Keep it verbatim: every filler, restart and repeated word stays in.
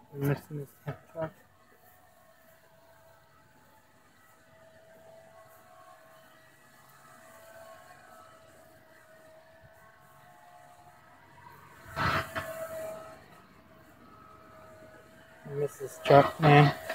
I'm missing this pump truck. I miss this truck, man.